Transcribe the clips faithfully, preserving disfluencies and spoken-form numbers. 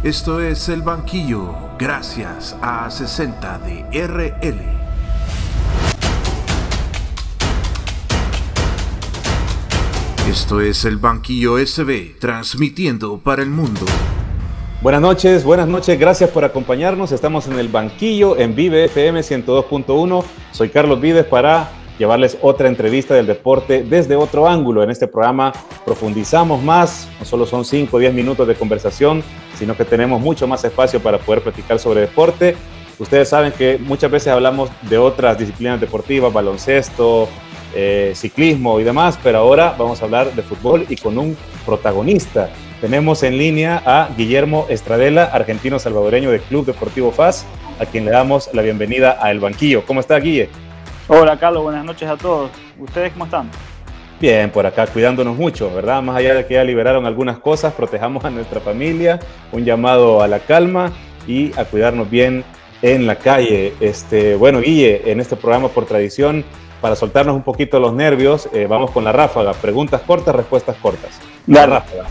Esto es El Banquillo, gracias a sesenta de R L. Esto es El Banquillo S B, transmitiendo para el mundo. Buenas noches, buenas noches, gracias por acompañarnos. Estamos en El Banquillo, en Vive F M ciento dos punto uno. Soy Carlos Vives para llevarles otra entrevista del deporte desde otro ángulo. En este programa profundizamos más, no solo son cinco o diez minutos de conversación, sino que tenemos mucho más espacio para poder platicar sobre deporte. Ustedes saben que muchas veces hablamos de otras disciplinas deportivas, baloncesto, eh, ciclismo y demás, pero ahora vamos a hablar de fútbol y con un protagonista. Tenemos en línea a Guillermo Estradela, argentino salvadoreño del Club Deportivo F A S, a quien le damos la bienvenida a El Banquillo. ¿Cómo está, Guille? Hola, Carlos, buenas noches a todos. ¿Ustedes cómo están? Bien, por acá cuidándonos mucho, ¿verdad? Más allá de que ya liberaron algunas cosas, protejamos a nuestra familia, un llamado a la calma y a cuidarnos bien en la calle. Este, bueno, Guille, en este programa por tradición, para soltarnos un poquito los nervios, eh, vamos con la ráfaga. Preguntas cortas, respuestas cortas. La ráfaga.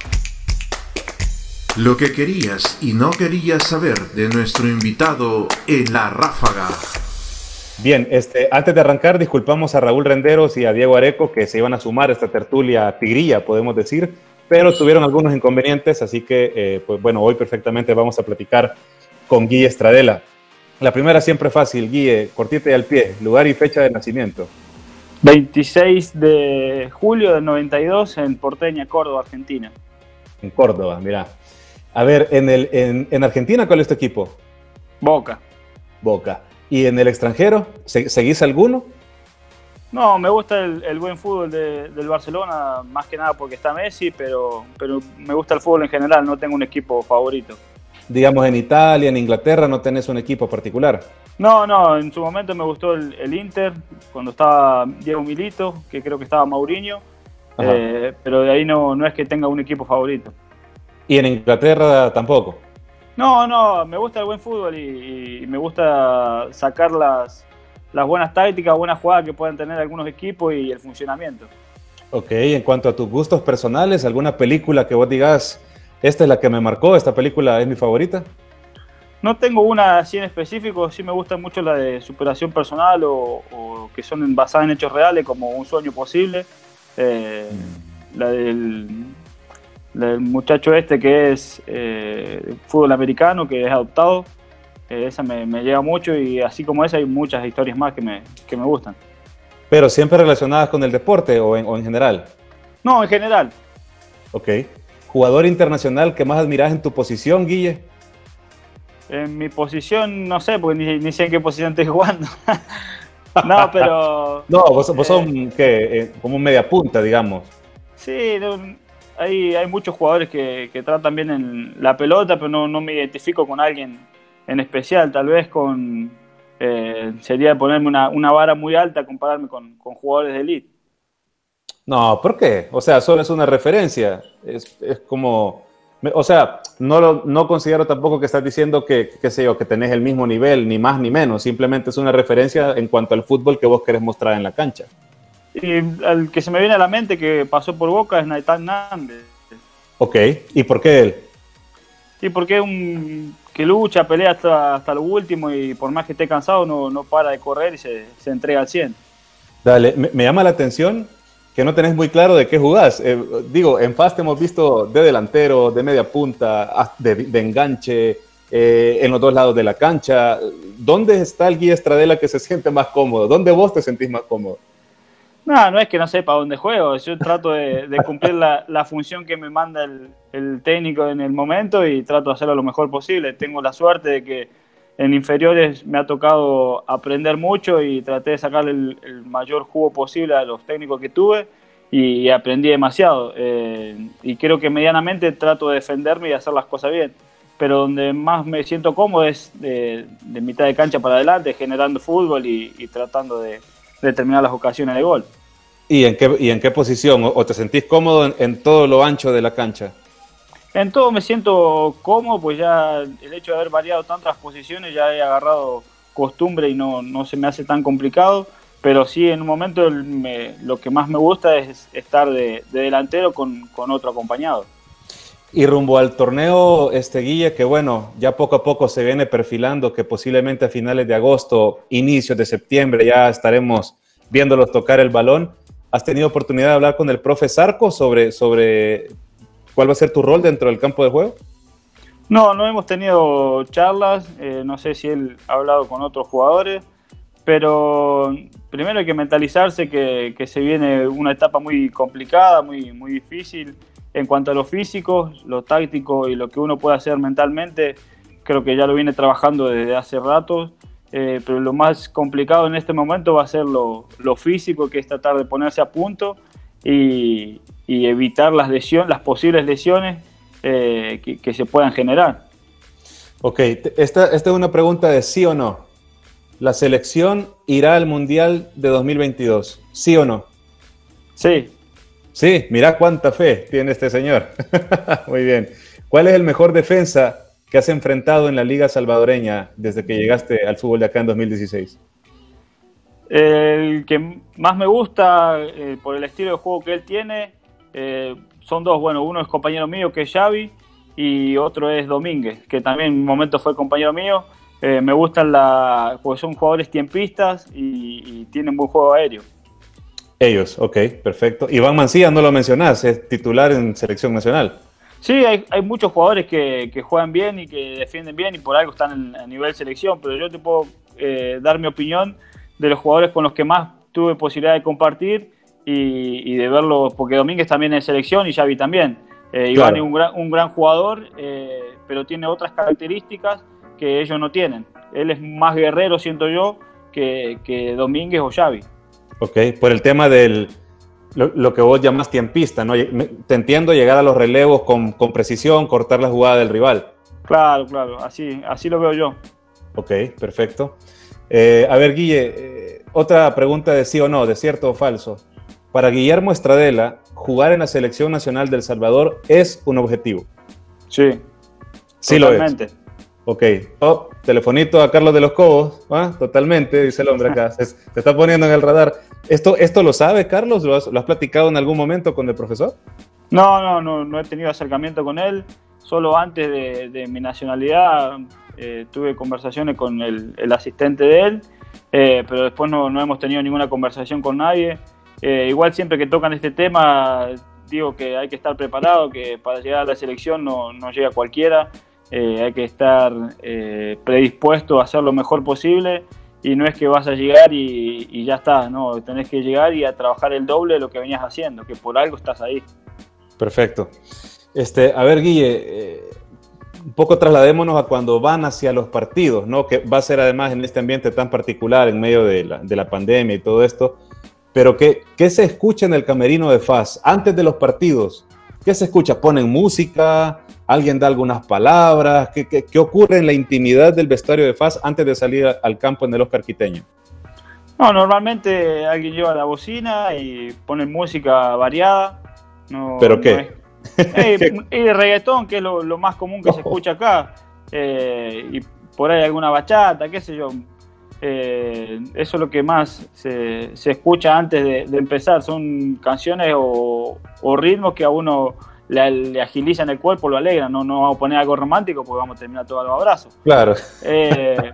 Lo que querías y no querías saber de nuestro invitado en la ráfaga. Bien, este, antes de arrancar, disculpamos a Raúl Renderos y a Diego Areco que se iban a sumar a esta tertulia tigrilla, podemos decir, pero tuvieron algunos inconvenientes, así que, eh, pues bueno, hoy perfectamente vamos a platicar con Guille Estradela. La primera siempre fácil, Guille, cortita y al pie, lugar y fecha de nacimiento. veintiséis de julio del noventa y dos en Porteña, Córdoba, Argentina. En Córdoba, mirá. A ver, en, el, en, en Argentina, ¿cuál es tu equipo? Boca. Boca. ¿Y en el extranjero? ¿Seguís alguno? No, me gusta el, el buen fútbol de, del Barcelona, más que nada porque está Messi, pero, pero me gusta el fútbol en general, no tengo un equipo favorito. Digamos, en Italia, en Inglaterra, ¿no tenés un equipo particular? No, no, en su momento me gustó el, el Inter, cuando estaba Diego Milito, que creo que estaba Mourinho, eh, pero de ahí no, no es que tenga un equipo favorito. ¿Y en Inglaterra tampoco? No, no, me gusta el buen fútbol y, y me gusta sacar las, las buenas tácticas, buenas jugadas que puedan tener algunos equipos y el funcionamiento. Ok, en cuanto a tus gustos personales, ¿alguna película que vos digas, esta es la que me marcó, esta película es mi favorita? No tengo una así en específico, sí me gusta mucho la de superación personal o, o que son basadas en hechos reales, como Un sueño posible, eh, mm. la del... del muchacho este que es eh, fútbol americano, que es adoptado, eh, esa me, me llega mucho y así como esa hay muchas historias más que me, que me gustan. ¿Pero siempre relacionadas con el deporte o en, o en general? No, en general. Ok. ¿Jugador internacional que más admirás en tu posición, Guille? En mi posición, no sé, porque ni, ni sé en qué posición estoy jugando. No, pero... No, vos, vos sos eh, ¿qué? Eh, como un media punta, digamos. Sí, no, Hay, hay muchos jugadores que, que tratan bien en la pelota, pero no, no me identifico con alguien en especial. Tal vez con eh, sería ponerme una, una vara muy alta, compararme con, con jugadores de elite. No, ¿por qué? O sea, solo es una referencia. Es, es como... O sea, no, lo, no considero tampoco que estás diciendo que, qué sé yo, que tenés el mismo nivel, ni más ni menos. Simplemente es una referencia en cuanto al fútbol que vos querés mostrar en la cancha. Y el que se me viene a la mente que pasó por Boca es Naitán Nández. Ok, ¿y por qué él? Sí, porque es un que lucha, pelea hasta, hasta lo último y por más que esté cansado no, no para de correr y se, se entrega al cien. Dale, me, me llama la atención que no tenés muy claro de qué jugás. Eh, digo, en F A S te hemos visto de delantero, de media punta, de, de enganche, eh, en los dos lados de la cancha. ¿Dónde está el Guille Estradela que se siente más cómodo? ¿Dónde vos te sentís más cómodo? No, no es que no sepa dónde juego, yo trato de, de cumplir la, la función que me manda el, el técnico en el momento y trato de hacerlo lo mejor posible. Tengo la suerte de que en inferiores me ha tocado aprender mucho y traté de sacarle el, el mayor jugo posible a los técnicos que tuve y aprendí demasiado. Eh, y creo que medianamente trato de defenderme y hacer las cosas bien. Pero donde más me siento cómodo es de, de mitad de cancha para adelante, generando fútbol y, y tratando de determinar las ocasiones de gol. ¿Y en qué, y en qué posición? ¿O te sentís cómodo en, en todo lo ancho de la cancha? En todo me siento cómodo, pues ya el hecho de haber variado tantas posiciones ya he agarrado costumbre y no, no se me hace tan complicado, pero sí en un momento me, lo que más me gusta es estar de, de delantero con, con otro acompañado. Y rumbo al torneo, este Guille, que bueno, ya poco a poco se viene perfilando, que posiblemente a finales de agosto, inicios de septiembre, ya estaremos viéndolos tocar el balón. ¿Has tenido oportunidad de hablar con el profe Zarco sobre, sobre cuál va a ser tu rol dentro del campo de juego? No, no hemos tenido charlas, eh, no sé si él ha hablado con otros jugadores, pero primero hay que mentalizarse que, que se viene una etapa muy complicada, muy, muy difícil. En cuanto a lo físico, lo táctico y lo que uno puede hacer mentalmente, creo que ya lo viene trabajando desde hace rato, eh, pero lo más complicado en este momento va a ser lo, lo físico, que es tratar de ponerse a punto y, y evitar las lesiones, las posibles lesiones eh, que, que se puedan generar. Ok, esta, esta es una pregunta de sí o no. ¿La selección irá al Mundial de dos mil veintidós? ¿Sí o no? Sí. Sí, mira cuánta fe tiene este señor. Muy bien. ¿Cuál es el mejor defensa que has enfrentado en la Liga Salvadoreña desde que llegaste al fútbol de acá en dos mil dieciséis? El que más me gusta eh, por el estilo de juego que él tiene eh, son dos. Bueno, uno es compañero mío, que es Xavi, y otro es Domínguez, que también en un momento fue compañero mío. Eh, me gustan la, porque son jugadores tiempistas y, y tienen buen juego aéreo. Ellos, ok, perfecto. Iván Mancilla, no lo mencionás, es titular en selección nacional. Sí, hay, hay muchos jugadores que, que juegan bien y que defienden bien y por algo están en, a nivel selección, pero yo te puedo eh, dar mi opinión de los jugadores con los que más tuve posibilidad de compartir y, y de verlo, porque Domínguez también es selección y Xavi también. Eh, Iván Claro. es un gran, un gran jugador, eh, pero tiene otras características que ellos no tienen. Él es más guerrero, siento yo, que, que Domínguez o Xavi. Ok, por el tema del lo, lo que vos llamas tiempista, ¿no? Te entiendo, llegar a los relevos con, con precisión, cortar la jugada del rival. Claro, claro, así, así lo veo yo. Ok, perfecto. Eh, a ver, Guille, eh, otra pregunta de sí o no, de cierto o falso. Para Guillermo Estradela, jugar en la Selección Nacional del Salvador es un objetivo. Sí, Sí totalmente. lo es. Ok. Oh, telefonito a Carlos de los Cobos. ¿Ah? Totalmente, dice el hombre acá. Se, se está poniendo en el radar. ¿Esto, esto lo sabe, Carlos? ¿Lo has, ¿Lo has platicado en algún momento con el profesor? No, no, no, no he tenido acercamiento con él. Solo antes de, de mi nacionalidad eh, tuve conversaciones con el, el asistente de él, eh, pero después no, no hemos tenido ninguna conversación con nadie. Eh, igual siempre que tocan este tema digo que hay que estar preparado, que para llegar a la selección no, no llega cualquiera. Eh, hay que estar eh, predispuesto a hacer lo mejor posible y no es que vas a llegar y, y ya está, no, tenés que llegar y a trabajar el doble de lo que venías haciendo, que por algo estás ahí. Perfecto. Este, a ver, Guille, eh, un poco trasladémonos a cuando van hacia los partidos, ¿no? Que va a ser además en este ambiente tan particular en medio de la, de la pandemia y todo esto, pero ¿qué, qué se escucha en el camerino de F A S antes de los partidos? ¿Qué se escucha? ¿Ponen música? ¿Alguien da algunas palabras? ¿Qué, qué, qué ocurre en la intimidad del vestuario de F A S antes de salir al campo en el Oscar Quiteño? No, normalmente alguien lleva la bocina y pone música variada. No, ¿Pero no qué? es... eh, y reggaetón, que es lo, lo más común que oh. se escucha acá. Eh, y por ahí alguna bachata, qué sé yo. Eh, eso es lo que más se, se escucha antes de, de empezar. Son canciones o, o ritmos que a uno le, le agilizan el cuerpo, lo alegran. No, no vamos a poner algo romántico porque vamos a terminar todos los abrazos. Claro. Eh,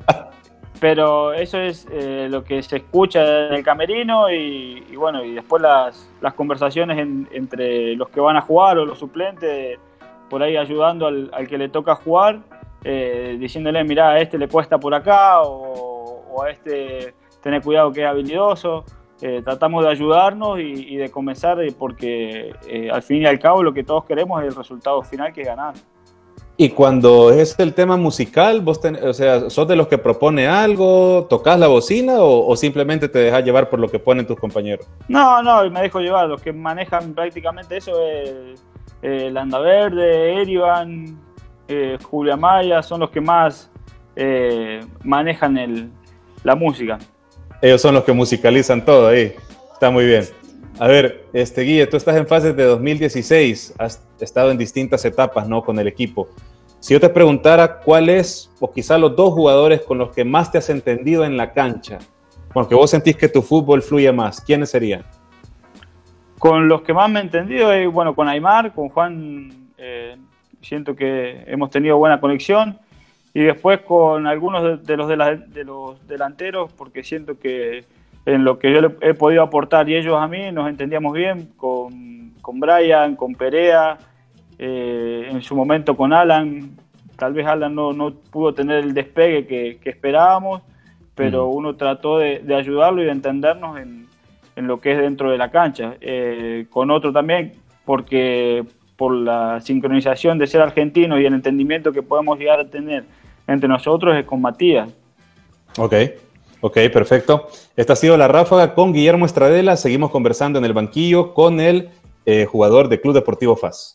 pero eso es eh, lo que se escucha en el camerino y, y bueno, y después las, las conversaciones en, entre los que van a jugar o los suplentes, por ahí ayudando al, al que le toca jugar, eh, diciéndole, mirá, a este le cuesta por acá o, o a este tener cuidado que es habilidoso. Eh, tratamos de ayudarnos y, y de comenzar porque eh, al fin y al cabo lo que todos queremos es el resultado final, que es ganar. Y cuando es el tema musical, vos ten, o sea, ¿sos de los que propone algo, tocas la bocina o, o simplemente te dejas llevar por lo que ponen tus compañeros? No, no, me dejo llevar. Los que manejan prácticamente eso es eh, Landa Verde, Erivan, eh, Julia Maya, son los que más eh, manejan el, la música. Ellos son los que musicalizan todo ahí. Está muy bien. A ver, este Guille, tú estás en fases de dos mil dieciséis, has estado en distintas etapas, ¿no? Con el equipo. Si yo te preguntara cuál es, o quizá los dos jugadores con los que más te has entendido en la cancha, porque vos sentís que tu fútbol fluye más, ¿quiénes serían? Con los que más me he entendido, eh, bueno, con Aymar, con Juan, eh, siento que hemos tenido buena conexión. Y después con algunos de, de, los, de, la, de los delanteros, porque siento que en lo que yo le he podido aportar y ellos a mí nos entendíamos bien, con, con Brian, con Perea, eh, en su momento con Alan. Tal vez Alan no, no pudo tener el despegue que, que esperábamos, pero mm. uno trató de, de ayudarlo y de entendernos en, en lo que es dentro de la cancha. Eh, con otro también, porque por la sincronización de ser argentinos y el entendimiento que podemos llegar a tener entre nosotros, es con Matías. Ok, ok, perfecto. Esta ha sido la ráfaga con Guillermo Estradela. Seguimos conversando en el banquillo con el eh, jugador de Club Deportivo F A S.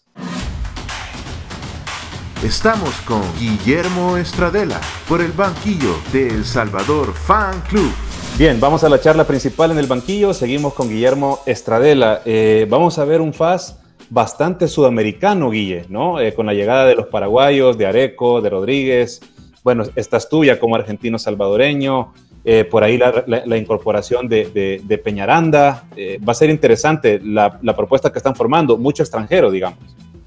Estamos con Guillermo Estradela por el banquillo de El Salvador Fan Club. Bien, vamos a la charla principal en el banquillo. Seguimos con Guillermo Estradela. Eh, vamos a ver un F A S bastante sudamericano, Guille, ¿no? Eh, con la llegada de los paraguayos, de Areco, de Rodríguez. Bueno, estás tú ya como argentino salvadoreño. Eh, por ahí la, la, la incorporación de, de, de Peñaranda. Eh, va a ser interesante la, la propuesta que están formando. Mucho extranjero, digamos.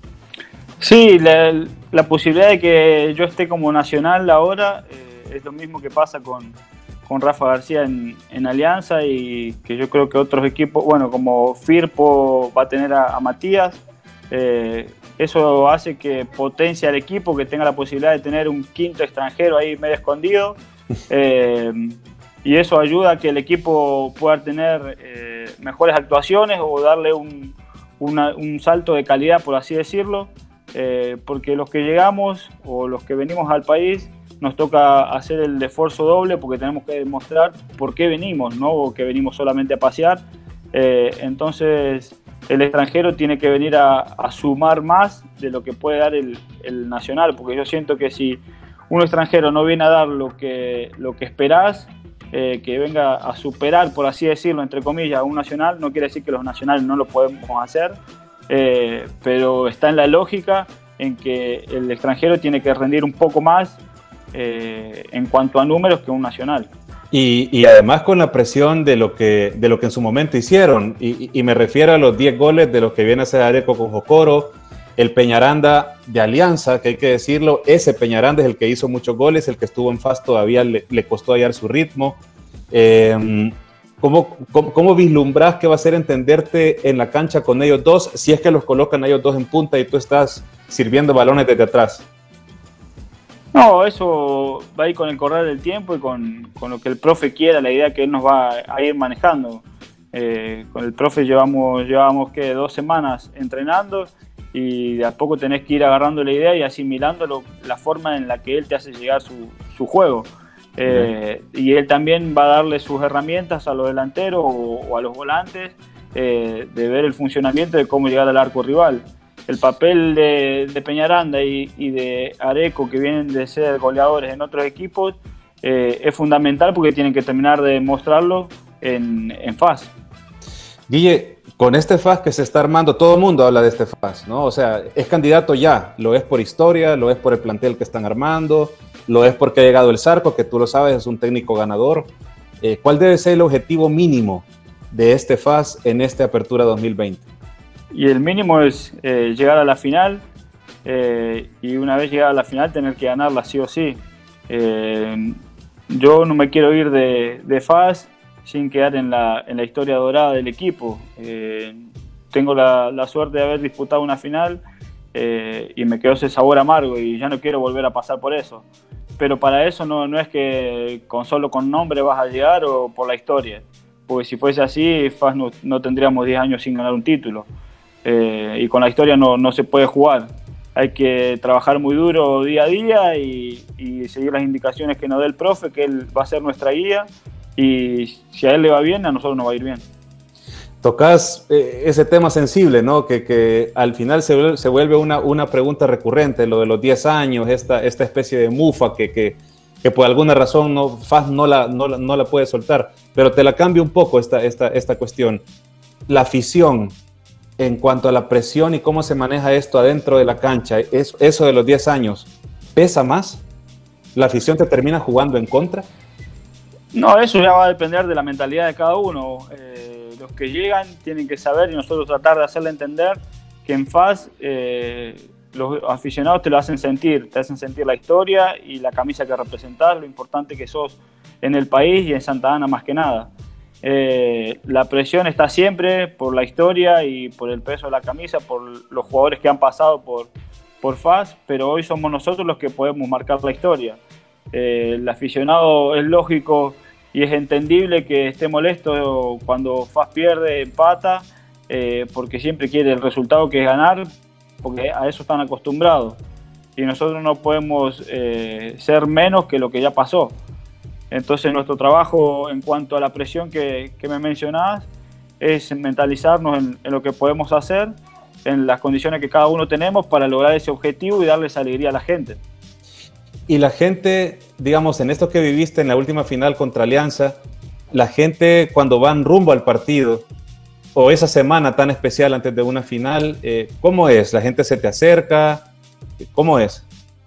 Sí, la, la posibilidad de que yo esté como nacional ahora eh, es lo mismo que pasa con, con Rafa García en, en Alianza, y que yo creo que otros equipos, bueno, como Firpo va a tener a, a Matías, eh, eso hace que potencie al equipo, que tenga la posibilidad de tener un quinto extranjero ahí medio escondido, eh, y eso ayuda a que el equipo pueda tener eh, mejores actuaciones o darle un, una, un salto de calidad, por así decirlo. Eh, porque los que llegamos o los que venimos al país nos toca hacer el esfuerzo doble, porque tenemos que demostrar por qué venimos, no o que venimos solamente a pasear. Eh, entonces el extranjero tiene que venir a, a sumar más de lo que puede dar el, el nacional, porque yo siento que si un extranjero no viene a dar lo que, lo que esperás, eh, que venga a superar, por así decirlo, entre comillas, a un nacional, no quiere decir que los nacionales no lo podemos hacer. Eh, pero está en la lógica en que el extranjero tiene que rendir un poco más eh, en cuanto a números que un nacional. Y, y además con la presión de lo que, de lo que en su momento hicieron, y, y me refiero a los diez goles de los que viene a hacer Areco con Jocoro, el Peñaranda de Alianza, que hay que decirlo, ese Peñaranda es el que hizo muchos goles, el que estuvo en F A S todavía le, le costó hallar su ritmo. Eh, ¿Cómo, cómo, ¿Cómo vislumbras que va a ser entenderte en la cancha con ellos dos, si es que los colocan a ellos dos en punta y tú estás sirviendo balones desde atrás? No, eso va a ir con el correr del tiempo y con, con lo que el profe quiera, la idea que él nos va a ir manejando. Eh, con el profe llevamos, llevamos ¿qué? dos semanas entrenando, y de a poco tenés que ir agarrando la idea y asimilando lo, la forma en la que él te hace llegar su, su juego. Eh, y él también va a darle sus herramientas a los delanteros o, o a los volantes, eh, de ver el funcionamiento de cómo llegar al arco rival. El papel de, de Peñaranda y, y de Areco, que vienen de ser goleadores en otros equipos, eh, es fundamental, porque tienen que terminar de mostrarlo en, en F A S. Guille, con este F A S que se está armando, todo el mundo habla de este F A S, ¿no? O sea, es candidato ya, lo es por historia, lo es por el plantel que están armando, lo es porque ha llegado el Zarco, que tú lo sabes, es un técnico ganador. Eh, ¿Cuál debe ser el objetivo mínimo de este F A S en esta apertura dos mil veinte? Y el mínimo es eh, llegar a la final, eh, y una vez llegada a la final tener que ganarla sí o sí. Eh, yo no me quiero ir de, de F A S sin quedar en la, en la historia dorada del equipo. Eh, tengo la, la suerte de haber disputado una final, eh, y me quedó ese sabor amargo, y ya no quiero volver a pasar por eso. Pero para eso no, no es que con solo con nombre vas a llegar o por la historia, porque si fuese así, F A S no, no tendríamos diez años sin ganar un título, eh, y con la historia no, no se puede jugar. Hay que trabajar muy duro día a día y, y seguir las indicaciones que nos dé el profe, que él va a ser nuestra guía, y si a él le va bien, a nosotros nos va a ir bien. Tocas eh, ese tema sensible, ¿no? Que, que al final se vuelve, se vuelve una, una pregunta recurrente, lo de los diez años, esta, esta especie de mufa que, que, que por alguna razón no, F A S no la, no, la, no la puede soltar. Pero te la cambio un poco esta, esta, esta cuestión. La afición, en cuanto a la presión y cómo se maneja esto adentro de la cancha, es, eso de los diez años, ¿pesa más? ¿La afición te termina jugando en contra? No, eso ya va a depender de la mentalidad de cada uno. Eh, los que llegan tienen que saber, y nosotros tratar de hacerle entender que en F A S eh, los aficionados te lo hacen sentir, te hacen sentir la historia y la camisa que representás, lo importante que sos en el país y en Santa Ana más que nada. Eh, la presión está siempre por la historia y por el peso de la camisa, por los jugadores que han pasado por, por F A S, pero hoy somos nosotros los que podemos marcar la historia. Eh, el aficionado es lógico y es entendible que esté molesto cuando F A S pierde, empata, eh, porque siempre quiere el resultado que es ganar, porque a eso están acostumbrados. Y nosotros no podemos eh, ser menos que lo que ya pasó. Entonces nuestro trabajo en cuanto a la presión que, que me mencionabas es mentalizarnos en, en lo que podemos hacer, en las condiciones que cada uno tenemos para lograr ese objetivo y darles alegría a la gente. Y la gente, digamos, en esto que viviste en la última final contra Alianza, la gente cuando van rumbo al partido o esa semana tan especial antes de una final, eh, ¿cómo es? ¿La gente se te acerca? ¿Cómo es?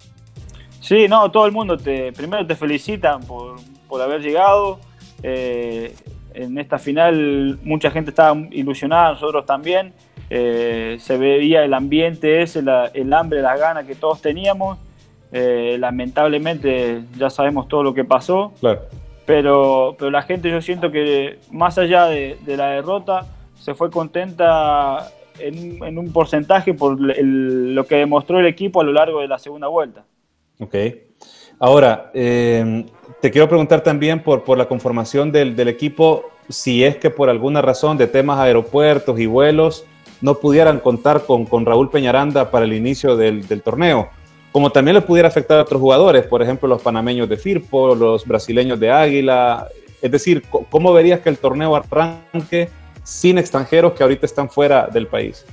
Sí, no, todo el mundo te, primero te felicitan por, por haber llegado. Eh, en esta final mucha gente estaba ilusionada, nosotros también. Eh, se veía el ambiente ese, la, el hambre, las ganas que todos teníamos. Eh, lamentablemente ya sabemos todo lo que pasó. Claro. Pero, pero la gente, yo siento que más allá de, de la derrota, se fue contenta en, en un porcentaje por el, lo que demostró el equipo a lo largo de la segunda vuelta. Ok. Ahora, eh, te quiero preguntar también por, por la conformación del, del equipo, si es que por alguna razón de temas aeropuertos y vuelos no pudieran contar con, con Raúl Peñaranda para el inicio del, del torneo, como también le pudiera afectar a otros jugadores, por ejemplo, los panameños de Firpo, los brasileños de Águila. Es decir, ¿cómo verías que el torneo arranque sin extranjeros que ahorita están fuera del país?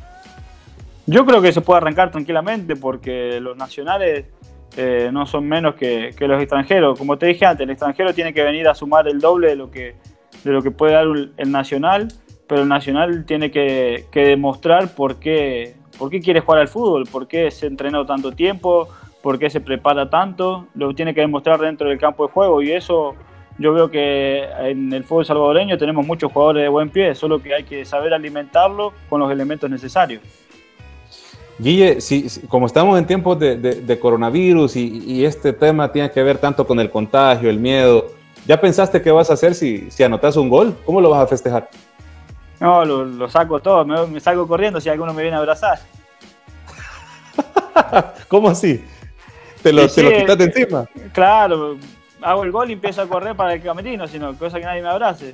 Yo creo que se puede arrancar tranquilamente porque los nacionales eh, no son menos que, que los extranjeros. Como te dije antes, el extranjero tiene que venir a sumar el doble de lo que, de lo que puede dar el nacional, pero el nacional tiene que, que demostrar por qué, por qué quiere jugar al fútbol, por qué se entrenó tanto tiempo, por qué se prepara tanto. Lo tiene que demostrar dentro del campo de juego y eso yo veo que en el fútbol salvadoreño tenemos muchos jugadores de buen pie, solo que hay que saber alimentarlo con los elementos necesarios. Guille, si, si, como estamos en tiempos de, de, de coronavirus y, y este tema tiene que ver tanto con el contagio, el miedo, ¿ya pensaste qué vas a hacer si, si anotas un gol? ¿Cómo lo vas a festejar? No, lo, lo saco todo, me, me salgo corriendo si alguno me viene a abrazar. ¿Cómo así? ¿Te lo, sí, ¿te lo quitas de encima? Claro, hago el gol y empiezo a correr para el camerino, sino cosa que nadie me abrace.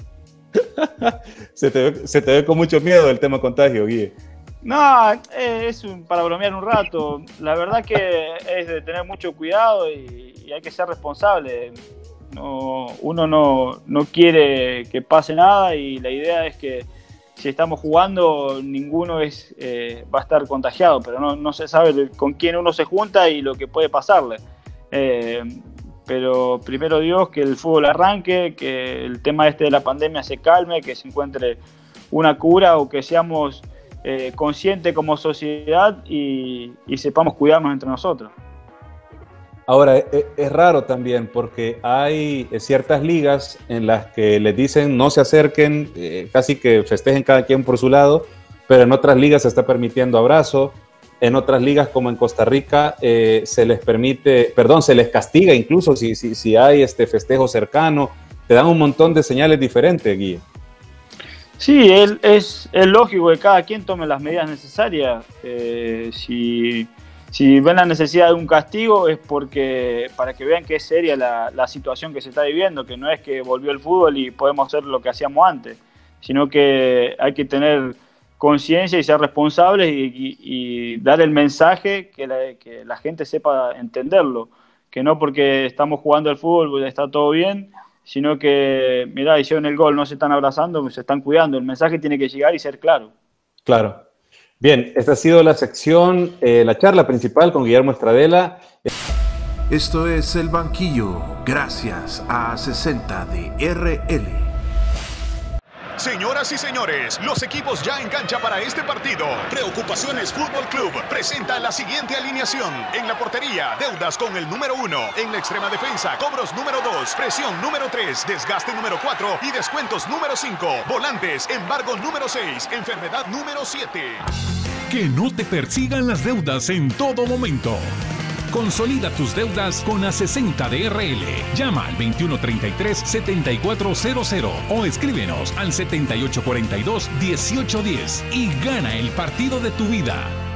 se, te ve, se te ve con mucho miedo el tema contagio, Guille. No, es un, para bromear un rato. La verdad que es de tener mucho cuidado y, y hay que ser responsable. No, uno no, no quiere que pase nada y la idea es que si estamos jugando ninguno es, eh, va a estar contagiado, pero no, no se sabe con quién uno se junta y lo que puede pasarle. Eh, pero primero Dios, que el fútbol arranque, que el tema este de la pandemia se calme, que se encuentre una cura o que seamos eh, conscientes como sociedad y, y sepamos cuidarnos entre nosotros. Ahora, es, es raro también porque hay ciertas ligas en las que les dicen no se acerquen, eh, casi que festejen cada quien por su lado, pero en otras ligas se está permitiendo abrazo, en otras ligas como en Costa Rica eh, se les permite, perdón, se les castiga incluso si, si, si hay este festejo cercano, te dan un montón de señales diferentes, Guille. Sí, es, es, es lógico que cada quien tome las medidas necesarias. Eh, si... Si ven la necesidad de un castigo es porque para que vean que es seria la, la situación que se está viviendo, que no es que volvió el fútbol y podemos hacer lo que hacíamos antes, sino que hay que tener conciencia y ser responsables y, y, y dar el mensaje que la, que la gente sepa entenderlo, que no porque estamos jugando al fútbol está todo bien, sino que, mirá, hicieron el gol, no se están abrazando, se están cuidando, el mensaje tiene que llegar y ser claro. Claro. Bien, esta ha sido la sección, eh, la charla principal con Guillermo Estradela. Esto es El Banquillo, gracias a sesenta de R L. Señoras y señores, los equipos ya en cancha para este partido. Preocupaciones Fútbol Club presenta la siguiente alineación. En la portería, deudas con el número uno. En la extrema defensa, cobros número dos, presión número tres, desgaste número cuatro y descuentos número cinco. Volantes, embargo número seis, enfermedad número siete. Que no te persigan las deudas en todo momento. Consolida tus deudas con A sesenta de R L. Llama al veintiuno treinta y tres, setenta y cuatro cero cero o escríbenos al setenta y ocho cuarenta y dos, dieciocho diez y gana el partido de tu vida.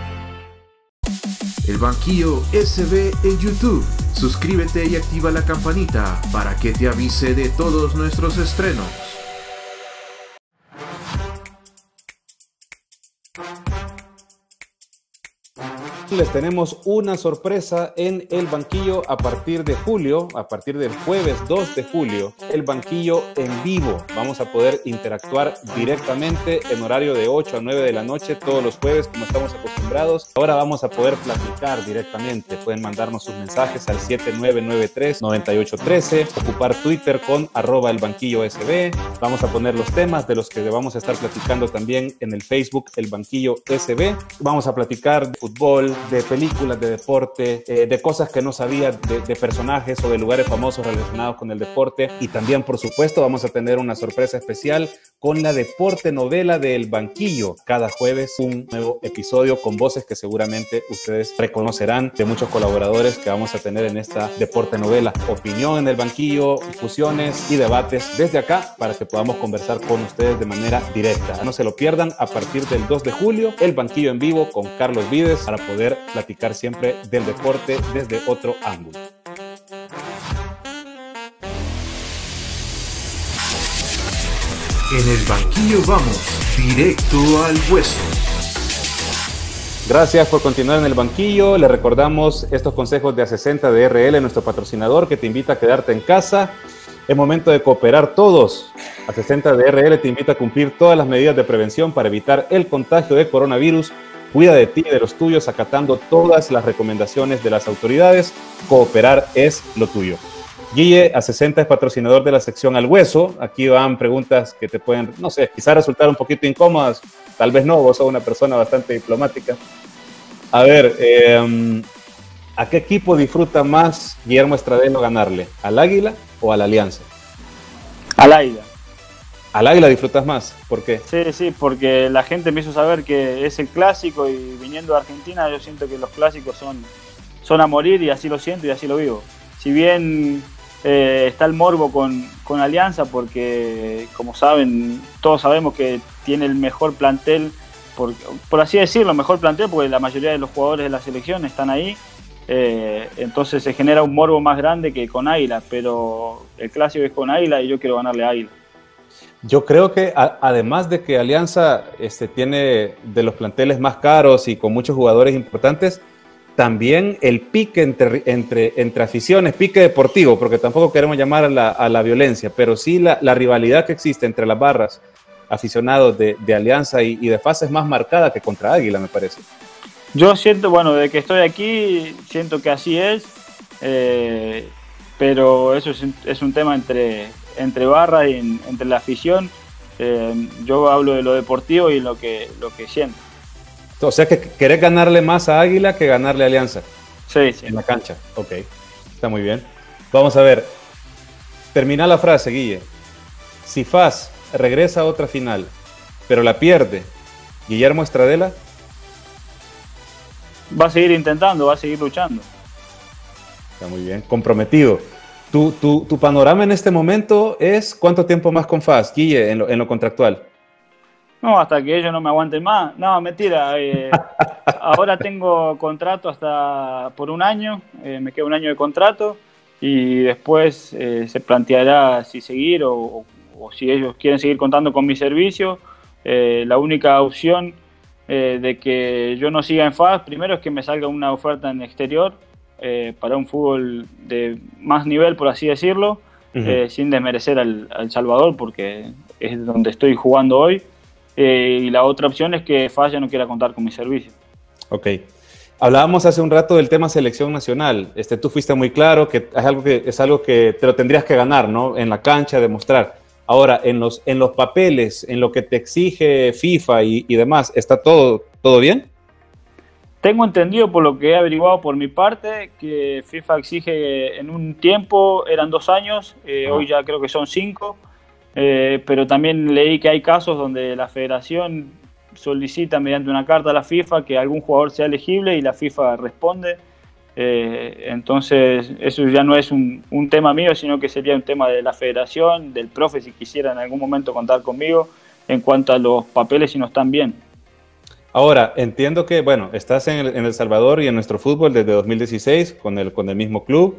El Banquillo S B en YouTube. Suscríbete y activa la campanita para que te avise de todos nuestros estrenos. Les tenemos una sorpresa en el Banquillo a partir de julio, a partir del jueves dos de julio, el Banquillo en vivo. Vamos a poder interactuar directamente en horario de ocho a nueve de la noche todos los jueves como estamos acostumbrados. Ahora vamos a poder platicar directamente. Pueden mandarnos sus mensajes al siete nueve nueve tres, nueve ocho uno tres, ocupar Twitter con arroba el Banquillo S B. Vamos a poner los temas de los que vamos a estar platicando también en el Facebook El Banquillo S B. Vamos a platicar de fútbol, de películas, de deporte, eh, de cosas que no sabía, de, de personajes o de lugares famosos relacionados con el deporte. Y también, por supuesto, vamos a tener una sorpresa especial con la deporte novela de El Banquillo. Cada jueves un nuevo episodio con voces que seguramente ustedes reconocerán de muchos colaboradores que vamos a tener en esta deporte novela. Opinión en El Banquillo, discusiones y debates desde acá para que podamos conversar con ustedes de manera directa. No se lo pierdan a partir del dos de julio, El Banquillo en vivo con Carlos Vides para poder platicar siempre del deporte desde otro ángulo. En El Banquillo vamos directo al hueso. Gracias por continuar en El Banquillo. Le recordamos estos consejos de A sesenta de R L, nuestro patrocinador, que te invita a quedarte en casa. Es momento de cooperar todos. A sesenta de R L te invita a cumplir todas las medidas de prevención para evitar el contagio de coronavirus. Cuida de ti y de los tuyos acatando todas las recomendaciones de las autoridades. Cooperar es lo tuyo. Guille, A sesenta es patrocinador de la sección Al Hueso. Aquí van preguntas que te pueden, no sé, quizás resultar un poquito incómodas. Tal vez no, vos sos una persona bastante diplomática. A ver, eh, ¿a qué equipo disfruta más Guillermo Estradelo ganarle? ¿Al Águila o a la Alianza? Al Águila. ¿Al Águila disfrutas más? ¿Por qué? Sí, sí, porque la gente me hizo saber que es el clásico y viniendo de Argentina yo siento que los clásicos son, son a morir y así lo siento y así lo vivo. Si bien eh, está el morbo con, con Alianza porque, como saben, todos sabemos que tiene el mejor plantel, por, por así decirlo, mejor plantel porque la mayoría de los jugadores de la selección están ahí. Eh, entonces se genera un morbo más grande que con Águila, pero el clásico es con Águila y yo quiero ganarle a Águila. Yo creo que a, además de que Alianza este, tiene de los planteles más caros y con muchos jugadores importantes, también el pique entre, entre, entre aficiones, pique deportivo, porque tampoco queremos llamar a la, a la violencia, pero sí la, la rivalidad que existe entre las barras aficionados de, de Alianza y, y de F A S es más marcada que contra Águila, me parece. Yo siento, bueno, de que estoy aquí, siento que así es, eh, pero eso es, es un tema entre... entre barra y en, entre la afición. Eh, yo hablo de lo deportivo y lo que, lo que siento. O sea que querés ganarle más a Águila que ganarle a Alianza. Sí, sí. En la cancha. Ok, está muy bien. Vamos a ver. Termina la frase, Guille. Si F A S regresa a otra final, pero la pierde, ¿Guillermo Estradela? Va a seguir intentando, va a seguir luchando. Está muy bien. Comprometido. Tu, tu, tu panorama en este momento es ¿cuánto tiempo más con F A S, Guille, en lo, en lo contractual? No, hasta que ellos no me aguanten más. No, mentira. Eh, ahora tengo contrato hasta por un año. Eh, me queda un año de contrato y después eh, se planteará si seguir o, o, o si ellos quieren seguir contando con mi servicio. Eh, la única opción eh, de que yo no siga en F A S, primero es que me salga una oferta en el exterior. Eh, para un fútbol de más nivel, por así decirlo, uh-huh. eh, sin desmerecer al, al Salvador, porque es donde estoy jugando hoy. Eh, y la otra opción es que F A S ya no quiera contar con mi servicio. Ok. Hablábamos hace un rato del tema selección nacional. Este, tú fuiste muy claro que es algo que, es algo que te lo tendrías que ganar, ¿no? En la cancha, demostrar. Ahora, en los, en los papeles, en lo que te exige FIFA y, y demás, ¿está todo, todo bien? Tengo entendido por lo que he averiguado por mi parte que FIFA exige en un tiempo, eran dos años, eh, hoy ya creo que son cinco, eh, pero también leí que hay casos donde la federación solicita mediante una carta a la FIFA que algún jugador sea elegible y la FIFA responde. Eh, entonces eso ya no es un, un tema mío, sino que sería un tema de la federación, del profe, si quisiera en algún momento contar conmigo en cuanto a los papeles si no están bien. Ahora, entiendo que, bueno, estás en El, en El Salvador y en nuestro fútbol desde dos mil dieciséis con el, con el mismo club.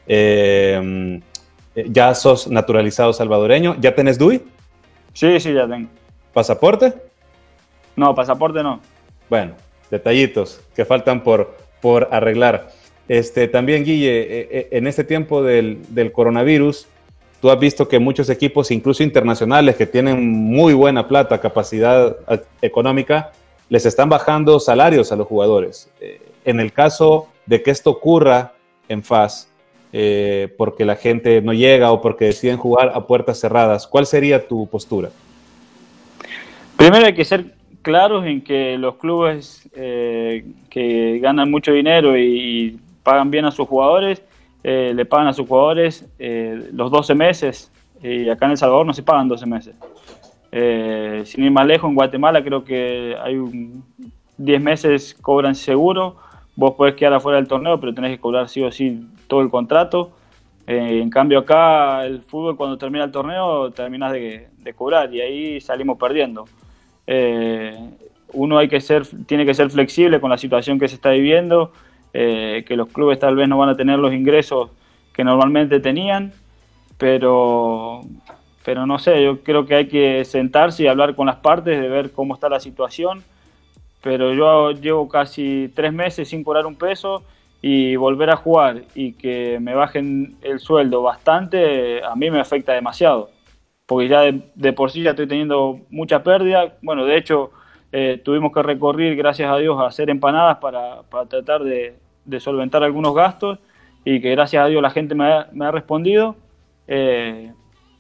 Eh, ya sos naturalizado salvadoreño. ¿Ya tenés D U I? Sí, sí, ya tengo. ¿Pasaporte? No, pasaporte no. Bueno, detallitos que faltan por, por arreglar. Este, también, Guille, en este tiempo del, del coronavirus, tú has visto que muchos equipos, incluso internacionales, que tienen muy buena plata, capacidad económica, les están bajando salarios a los jugadores. Eh, en el caso de que esto ocurra en F A S, eh, porque la gente no llega o porque deciden jugar a puertas cerradas, ¿cuál sería tu postura? Primero hay que ser claros en que los clubes eh, que ganan mucho dinero y, y pagan bien a sus jugadores, eh, le pagan a sus jugadores eh, los doce meses, y acá en El Salvador no se pagan doce meses. Eh, sin ir más lejos, en Guatemala creo que hay un diez meses cobran seguro, vos podés quedar afuera del torneo, pero tenés que cobrar sí o sí todo el contrato. Eh, en cambio acá el fútbol, cuando termina el torneo terminás de, de cobrar y ahí salimos perdiendo. Eh, uno hay que ser, tiene que ser flexible con la situación que se está viviendo, eh, que los clubes tal vez no van a tener los ingresos que normalmente tenían, pero... Pero no sé, yo creo que hay que sentarse y hablar con las partes de ver cómo está la situación. Pero yo llevo casi tres meses sin cobrar un peso y volver a jugar y que me bajen el sueldo bastante, a mí me afecta demasiado. Porque ya de, de por sí ya estoy teniendo mucha pérdida. Bueno, de hecho, eh, tuvimos que recurrir, gracias a Dios, a hacer empanadas para, para tratar de, de solventar algunos gastos y que gracias a Dios la gente me ha, me ha respondido. Eh,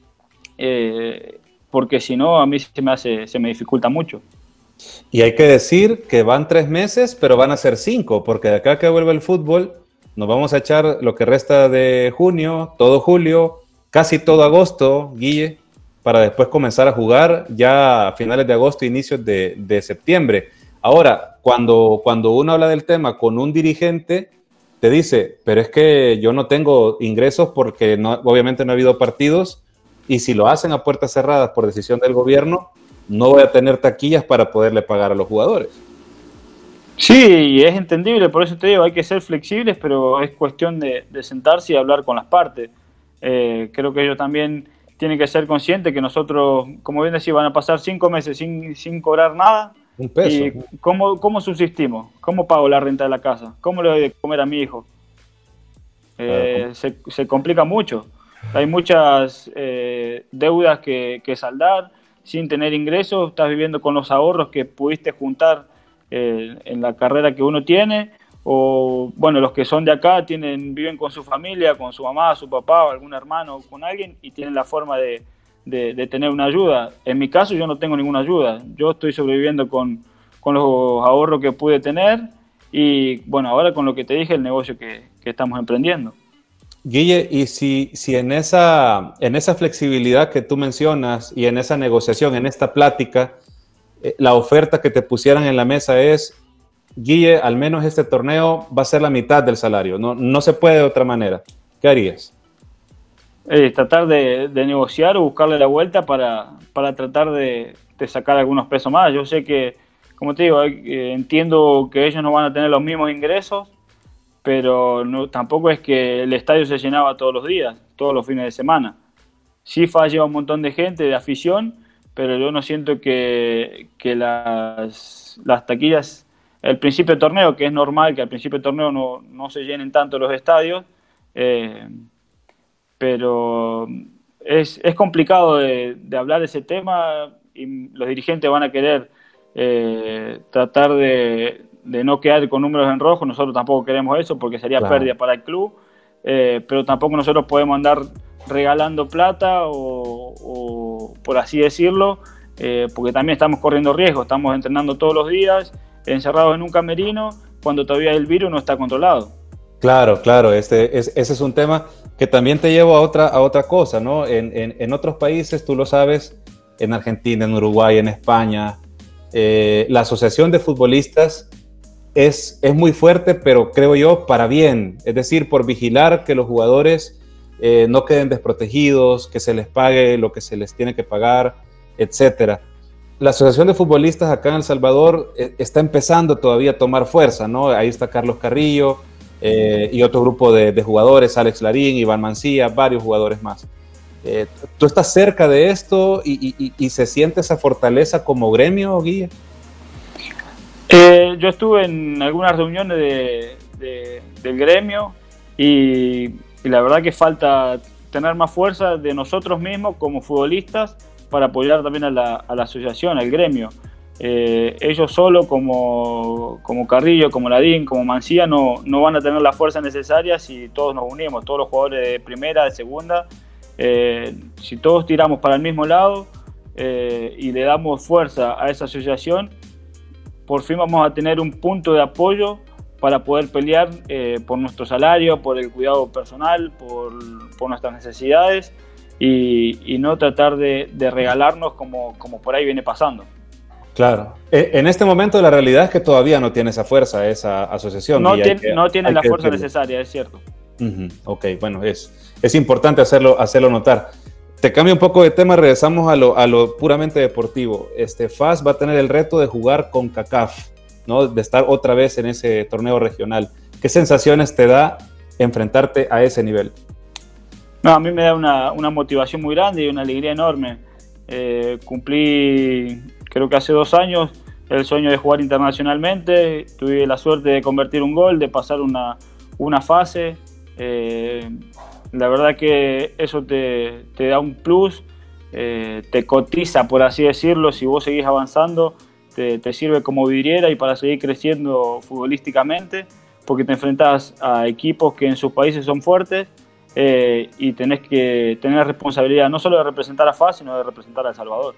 Eh, porque si no a mí se me hace, se me dificulta mucho. Y hay que decir que van tres meses, pero van a ser cinco, porque de acá que vuelve el fútbol, nos vamos a echar lo que resta de junio, todo julio, casi todo agosto, Guille, para después comenzar a jugar ya a finales de agosto, inicios de, de septiembre. Ahora, cuando, cuando uno habla del tema con un dirigente, te dice, pero es que yo no tengo ingresos porque no, obviamente no ha habido partidos, y si lo hacen a puertas cerradas por decisión del gobierno, no voy a tener taquillas para poderle pagar a los jugadores. Sí, es entendible, por eso te digo, hay que ser flexibles, pero es cuestión de, de sentarse y hablar con las partes. Eh, creo que ellos también tienen que ser conscientes que nosotros, como bien decía, van a pasar cinco meses sin, sin cobrar nada. Un peso. ¿Y cómo, cómo subsistimos? ¿Cómo pago la renta de la casa? ¿Cómo le doy de comer a mi hijo? Eh, claro. se, se complica mucho. Hay muchas eh, deudas que, que saldar sin tener ingresos, estás viviendo con los ahorros que pudiste juntar eh, en la carrera que uno tiene, o bueno, los que son de acá tienen, viven con su familia, con su mamá, su papá, o algún hermano, o con alguien, y tienen la forma de, de, de tener una ayuda. En mi caso yo no tengo ninguna ayuda, yo estoy sobreviviendo con, con los ahorros que pude tener, y bueno, ahora con lo que te dije, el negocio que, que estamos emprendiendo. Guille, y si, si en, esa, en esa flexibilidad que tú mencionas y en esa negociación, en esta plática, eh, la oferta que te pusieran en la mesa es, Guille, al menos este torneo va a ser la mitad del salario, no, no se puede de otra manera, ¿qué harías? Eh, tratar de, de negociar o buscarle la vuelta para, para tratar de, de sacar algunos pesos más. Yo sé que, como te digo, eh, entiendo que ellos no van a tener los mismos ingresos, pero no, tampoco es que el estadio se llenaba todos los días, todos los fines de semana. Sí falla un montón de gente, de afición, pero yo no siento que, que las, las taquillas, el principio del torneo, que es normal que al principio del torneo no, no se llenen tanto los estadios, eh, pero es, es complicado de, de hablar de ese tema y los dirigentes van a querer eh, tratar de... de no quedar con números en rojo. Nosotros tampoco queremos eso porque sería claro. pérdida para el club, eh, pero tampoco nosotros podemos andar regalando plata o, o por así decirlo, eh, porque también estamos corriendo riesgos, estamos entrenando todos los días, encerrados en un camerino, cuando todavía el virus no está controlado. Claro, claro, este, es, ese es un tema que también te lleva a otra, a otra cosa, ¿no? En, en, en otros países, tú lo sabes, en Argentina, en Uruguay, en España, eh, la asociación de futbolistas es, es muy fuerte, pero creo yo para bien, es decir, por vigilar que los jugadores eh, no queden desprotegidos, que se les pague lo que se les tiene que pagar, etcétera. La asociación de futbolistas acá en El Salvador eh, está empezando todavía a tomar fuerza, ¿no? Ahí está Carlos Carrillo eh, y otro grupo de, de jugadores, Alex Larín, Iván Mancía, varios jugadores más. Eh, ¿Tú estás cerca de esto y, y, y se siente esa fortaleza como gremio, Guille? Eh, yo estuve en algunas reuniones de, de, del gremio y, y la verdad que falta tener más fuerza de nosotros mismos como futbolistas para apoyar también a la, a la asociación, al gremio. Eh, ellos solo, como, como Carrillo, como Ladín, como Mancía, no, no van a tener la fuerza necesaria si todos nos unimos, todos los jugadores de primera, de segunda. Eh, si todos tiramos para el mismo lado eh, y le damos fuerza a esa asociación, por fin vamos a tener un punto de apoyo para poder pelear eh, por nuestro salario, por el cuidado personal, por, por nuestras necesidades y, y no tratar de, de regalarnos como, como por ahí viene pasando. Claro. En este momento la realidad es que todavía no tiene esa fuerza esa asociación. No, y tiene, que, no tiene la fuerza decirlo. necesaria, es cierto. Uh-huh. Ok, bueno, es, es importante hacerlo, hacerlo notar. Te cambio un poco de tema, regresamos a lo, a lo puramente deportivo. Este, F A S va a tener el reto de jugar con CONCACAF, ¿no? De estar otra vez en ese torneo regional. ¿Qué sensaciones te da enfrentarte a ese nivel? No, a mí me da una, una motivación muy grande y una alegría enorme. Eh, cumplí, creo que hace dos años, el sueño de jugar internacionalmente. Tuve la suerte de convertir un gol, de pasar una, una fase. Eh, la verdad que eso te, te da un plus, eh, te cotiza, por así decirlo. Si vos seguís avanzando, te, te sirve como vidriera y para seguir creciendo futbolísticamente, porque te enfrentás a equipos que en sus países son fuertes. Eh, y tenés que tener responsabilidad no solo de representar a F A S, sino de representar a El Salvador.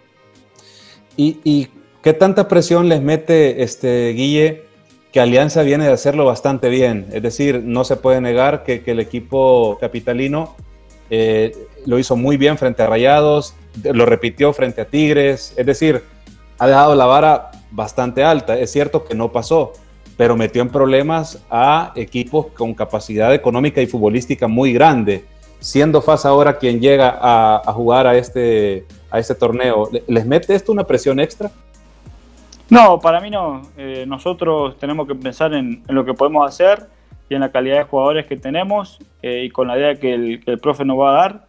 ¿Y, y qué tanta presión les mete, este, Guille, que Alianza viene de hacerlo bastante bien? Es decir, no se puede negar que, que el equipo capitalino eh, lo hizo muy bien frente a Rayados, lo repitió frente a Tigres, es decir, ha dejado la vara bastante alta. Es cierto que no pasó, pero metió en problemas a equipos con capacidad económica y futbolística muy grande. Siendo F A S ahora quien llega a, a jugar a este, a este torneo, ¿les mete esto una presión extra? No, para mí no. Eh, nosotros tenemos que pensar en, en lo que podemos hacer y en la calidad de jugadores que tenemos eh, y con la idea que el, que el profe nos va a dar.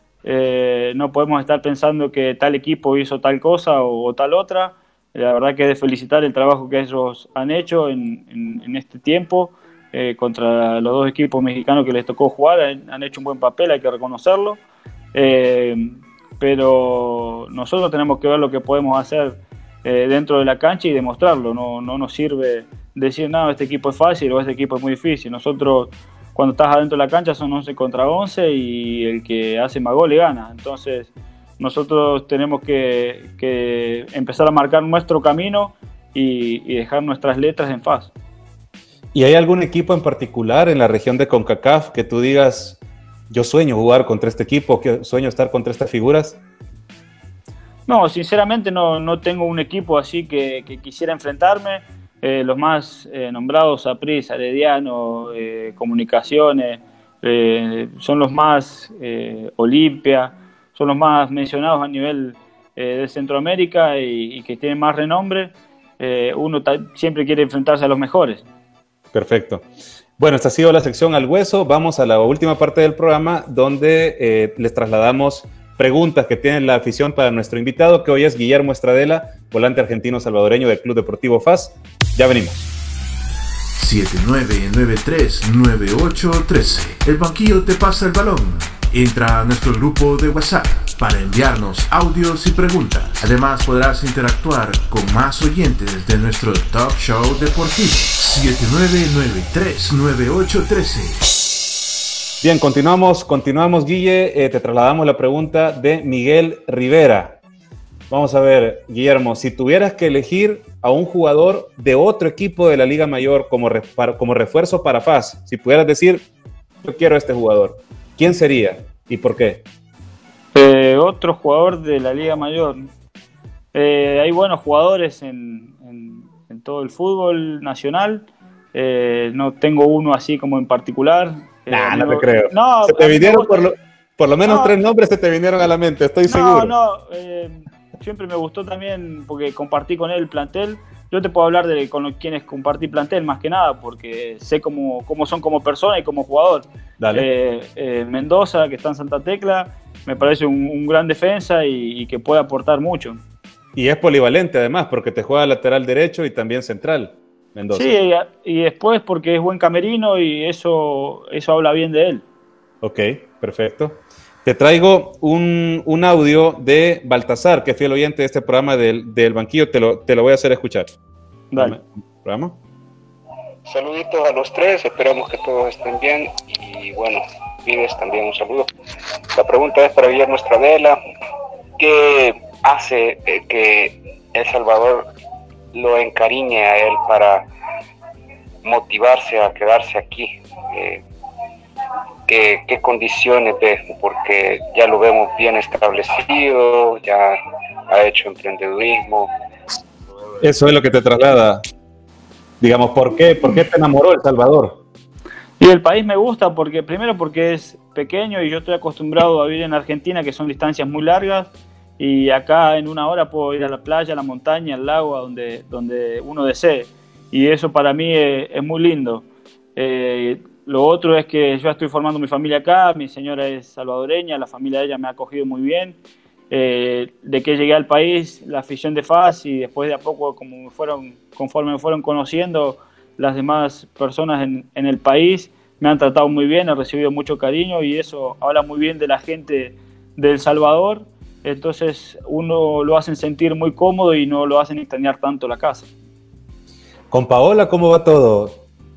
Eh, no podemos estar pensando que tal equipo hizo tal cosa o, o tal otra. La verdad que es de felicitar el trabajo que ellos han hecho en, en, en este tiempo eh, contra los dos equipos mexicanos que les tocó jugar. Han, han hecho un buen papel, hay que reconocerlo. Eh, pero nosotros tenemos que ver lo que podemos hacer eh, dentro de la cancha y demostrarlo. No, no nos sirve decir, no, este equipo es fácil o este equipo es muy difícil. Nosotros, cuando estás adentro de la cancha, son once contra once y el que hace más goles gana. Entonces, nosotros tenemos que, que empezar a marcar nuestro camino y, y dejar nuestras letras en F A S. ¿Y hay algún equipo en particular en la región de CONCACAF que tú digas, yo sueño jugar contra este equipo, que sueño estar contra estas figuras? No, sinceramente no, no tengo un equipo así que, que quisiera enfrentarme. Eh, los más eh, nombrados, Saprissa, Herediano, eh, Comunicaciones, eh, son los más eh, Olimpia, son los más mencionados a nivel eh, de Centroamérica y, y que tienen más renombre. Eh, uno siempre quiere enfrentarse a los mejores. Perfecto. Bueno, esta ha sido la sección Al Hueso. Vamos a la última parte del programa donde eh, les trasladamos preguntas que tiene la afición para nuestro invitado, que hoy es Guillermo Estradela, volante argentino salvadoreño del Club Deportivo F A S. Ya venimos. siete nueve nueve tres nueve ocho uno tres. El banquillo te pasa el balón. Entra a nuestro grupo de WhatsApp para enviarnos audios y preguntas. Además podrás interactuar con más oyentes de nuestro talk show deportivo. siete nueve nueve tres nueve ocho uno tres. Bien, continuamos, continuamos Guille. Eh, te trasladamos la pregunta de Miguel Rivera. Vamos a ver, Guillermo, si tuvieras que elegir a un jugador de otro equipo de la Liga Mayor como, re, para, como refuerzo para F A S, si pudieras decir, yo quiero a este jugador, ¿quién sería y por qué? Eh, otro jugador de la Liga Mayor. Eh, hay buenos jugadores en, en, en todo el fútbol nacional. Eh, no tengo uno así como en particular. Eh, Nah, no amigo, te creo. No, se te vinieron gusta, por lo, por lo menos no, tres nombres, se te vinieron a la mente, estoy no, seguro. No, eh, siempre me gustó también porque compartí con él el plantel. Yo te puedo hablar de con quienes compartí plantel más que nada, porque sé cómo, cómo son como persona y como jugador. Dale. Eh, eh, Mendoza, que está en Santa Tecla, me parece un, un gran defensa y, y que puede aportar mucho. Y es polivalente además, porque te juega lateral derecho y también central, Mendoza. Sí, y, y después porque es buen camerino y eso, eso habla bien de él. Ok, perfecto. Te traigo un, un audio de Baltasar, que es fiel oyente de este programa del, del banquillo. Te lo, te lo voy a hacer escuchar. Dale. ¿Programa? Saluditos a los tres, esperamos que todos estén bien. Y bueno, Vives también un saludo. La pregunta es para Guillermo Estradela. ¿Qué hace eh, que El Salvador lo encariñe a él para motivarse a quedarse aquí? Eh, ¿Qué, qué condiciones ve? Porque ya lo vemos bien establecido, ya ha hecho emprendedurismo. Eso es lo que te traslada. Digamos, ¿por qué, ¿por qué te enamoró El Salvador? Y el país me gusta porque primero porque es pequeño y yo estoy acostumbrado a vivir en Argentina, que son distancias muy largas, y acá en una hora puedo ir a la playa, a la montaña, al lago, a donde, donde uno desee. Y eso para mí es, es muy lindo. Eh, Lo otro es que yo estoy formando mi familia acá, mi señora es salvadoreña, la familia de ella me ha acogido muy bien. Eh, de que llegué al país, la afición de F A S y después de a poco, como me fueron, conforme me fueron conociendo las demás personas en, en el país, me han tratado muy bien, he recibido mucho cariño y eso habla muy bien de la gente de El Salvador. Entonces uno lo hacen sentir muy cómodo y no lo hacen extrañar tanto la casa. Con Paola, ¿cómo va todo?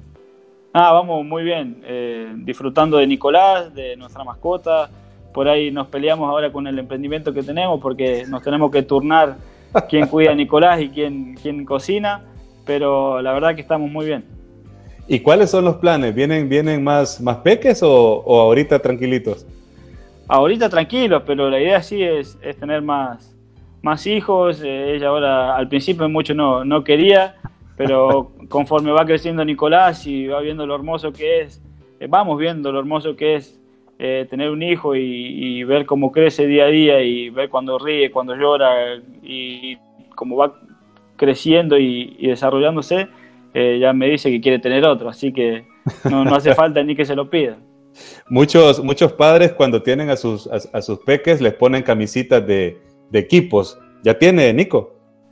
Ah, vamos muy bien, eh, disfrutando de Nicolás, de nuestra mascota. Por ahí nos peleamos ahora con el emprendimiento que tenemos porque nos tenemos que turnar quién cuida a Nicolás y quién, quién cocina, pero la verdad que estamos muy bien. ¿Y cuáles son los planes? ¿Vienen, vienen más, más peques o, o ahorita tranquilitos? Ahorita tranquilos, pero la idea sí es, es tener más, más hijos. Eh, ella ahora al principio mucho no, no quería, pero conforme va creciendo Nicolás y va viendo lo hermoso que es, eh, vamos viendo lo hermoso que es eh, tener un hijo y, y ver cómo crece día a día y ver cuando ríe, cuando llora y cómo va creciendo y, y desarrollándose, eh, ya me dice que quiere tener otro, así que no, no hace falta ni que se lo pida. Muchos, muchos padres cuando tienen a sus, a, a sus peques les ponen camisitas de, de equipos. ¿Ya tiene, Nico?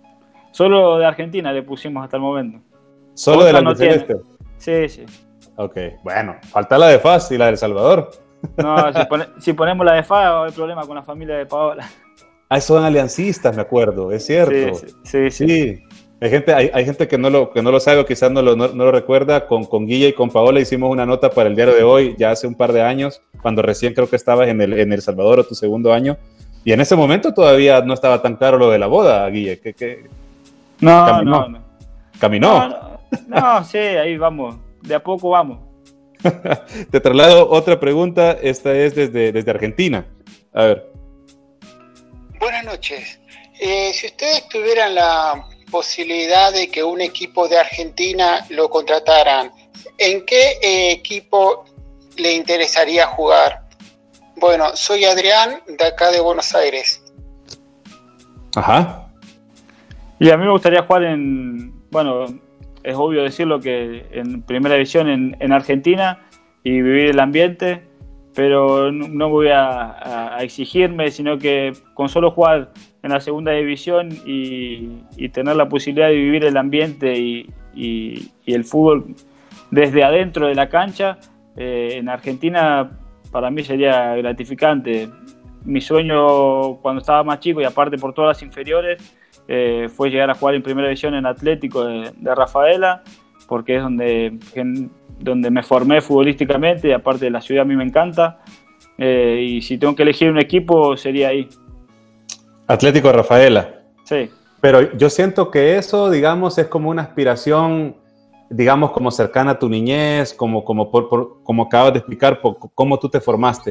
Solo de Argentina le pusimos hasta el momento. ¿Solo Otra de la no Celeste? Sí, sí. Ok, bueno, falta la de F A S y la de El Salvador. No, si, pone, si ponemos la de F A va a haber problema con la familia de Paola. Ah, son aliancistas, me acuerdo, es cierto. Sí, sí, sí. sí. Sí. Hay gente, hay, hay gente que no lo, que no lo sabe o quizás no lo, no, no lo recuerda. Con, con Guilla y con Paola hicimos una nota para el diario de hoy, ya hace un par de años, cuando recién creo que estabas en el, en El Salvador o tu segundo año. Y en ese momento todavía no estaba tan claro lo de la boda, Guille. ¿Qué, qué? No, ¿Caminó? no, no. ¿Caminó? No, no, no, sí, ahí vamos. De a poco vamos. Te traslado otra pregunta. Esta es desde, desde Argentina. A ver. Buenas noches. Eh, si ustedes tuvieran la posibilidad de que un equipo de Argentina lo contrataran, ¿en qué eh, equipo le interesaría jugar? Bueno, soy Adrián, de acá de Buenos Aires. Ajá. Y a mí me gustaría jugar en, bueno, es obvio decirlo que en primera división en, en Argentina y vivir el ambiente, pero no, no voy a, a, a exigirme, sino que con solo jugar en la segunda división y, y tener la posibilidad de vivir el ambiente y, y, y el fútbol desde adentro de la cancha, eh, en Argentina para mí sería gratificante. Mi sueño cuando estaba más chico y aparte por todas las inferiores eh, fue llegar a jugar en primera división en Atlético de, de Rafaela, porque es donde, en, donde me formé futbolísticamente y aparte de la ciudad a mí me encanta, eh, y si tengo que elegir un equipo sería ahí. Atlético de Rafaela. Sí. Pero yo siento que eso, digamos, es como una aspiración, digamos, como cercana a tu niñez, como, como, por, por, como acabas de explicar, por, cómo tú te formaste.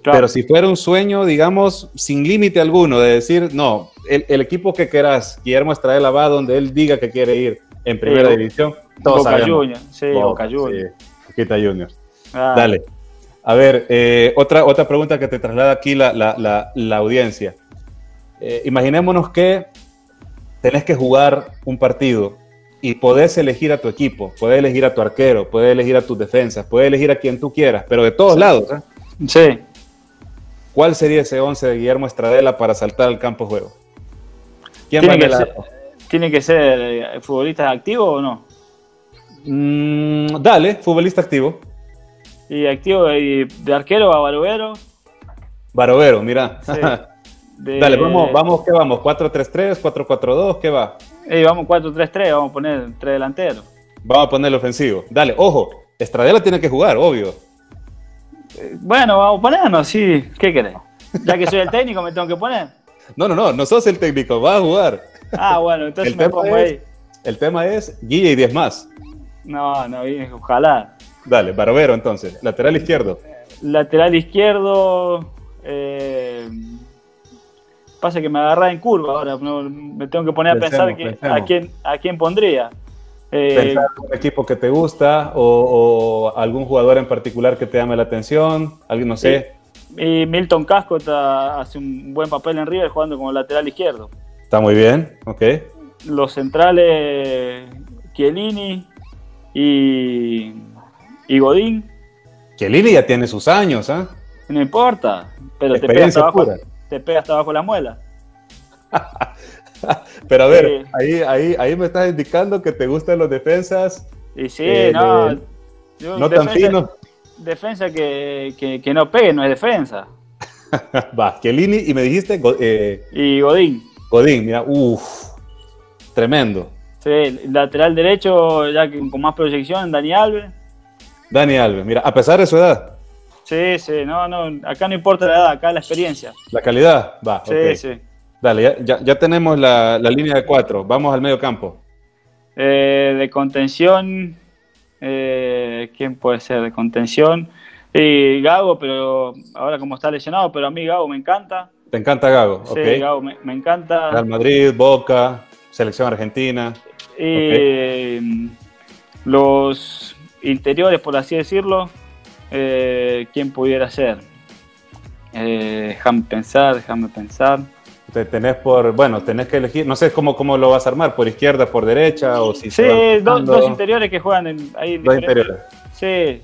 Claro. Pero si fuera un sueño, digamos, sin límite alguno, de decir, no, el, el equipo que quieras, Guillermo Estradela va donde él diga que quiere ir en primera sí, división, todos Boca sabemos. Juniors, sí, Boca, Boca Juniors. Sí, Boquita Juniors. Ah. Dale. A ver, eh, otra, otra pregunta que te traslada aquí la, la, la, la audiencia. Eh, imaginémonos que tenés que jugar un partido y podés elegir a tu equipo, podés elegir a tu arquero, podés elegir a tus defensas, podés elegir a quien tú quieras, pero de todos sí. lados. ¿eh? Sí. ¿Cuál sería ese once de Guillermo Estradela para saltar al campo de juego? ¿Quién ¿Tiene, que ser, ¿Tiene que ser futbolista activo o no? Mm, dale, futbolista activo. ¿Y activo y de arquero a Barovero? Barovero, mira. Sí. De... Dale, vamos, vamos, ¿qué vamos? ¿cuatro tres tres, cuatro cuatro dos? ¿Qué va? Eh, vamos cuatro tres tres, vamos a poner tres delanteros. Vamos a poner el ofensivo. Dale, ojo, Estradela tiene que jugar, obvio. Eh, bueno, vamos a ponernos, sí. ¿Qué querés? Ya que soy el técnico, me tengo que poner. No, no, no, no sos el técnico, vas a jugar. Ah, bueno, entonces el me pongo es, ahí. El tema es Guille y diez más. No, no, ojalá. Dale, Barovero entonces, lateral izquierdo. Lateral izquierdo... Eh... Pasa que me agarra en curva ahora, no, me tengo que poner pensemos, a pensar que, a, quién, a quién pondría. Eh, ¿Pensar un equipo que te gusta o, o algún jugador en particular que te llame la atención? Alguien, no sé. Y, y Milton Casco está, hace un buen papel en River jugando como lateral izquierdo. Está muy bien, ok. Los centrales, Chiellini y, y Godín. Chiellini ya tiene sus años, ¿eh? No importa, pero te pega hasta abajo. Te pega hasta abajo la muela. Pero a ver, sí. ahí, ahí, ahí me estás indicando que te gustan los defensas. Y sí, eh, no. Yo, no defensa, tan finos. Defensa que, que, que no pegue, no es defensa. Va, Chiellini y me dijiste. Eh, y Godín. Godín, mira, uff. Tremendo. Sí, lateral derecho, ya que con más proyección, Dani Alves. Dani Alves, mira, a pesar de su edad. Sí, sí, no, no, acá no importa la edad, acá la experiencia. ¿La calidad? Va, sí, okay. sí. Dale, ya, ya, ya tenemos la, la línea de cuatro, vamos al medio campo. Eh, de contención, eh, ¿quién puede ser de contención? Y Gago, pero ahora como está lesionado, pero a mí Gago me encanta. ¿Te encanta Gago? Sí, okay. Gago me, me encanta. Real Madrid, Boca, Selección Argentina. Y okay. Los interiores, por así decirlo, Eh, ¿quién pudiera ser? Eh, déjame pensar, déjame pensar. Te tenés por, bueno, tenés que elegir, no sé cómo, cómo lo vas a armar, por izquierda, por derecha, o si sí, dos, dos interiores que juegan en, ahí. Dos interiores. Sí.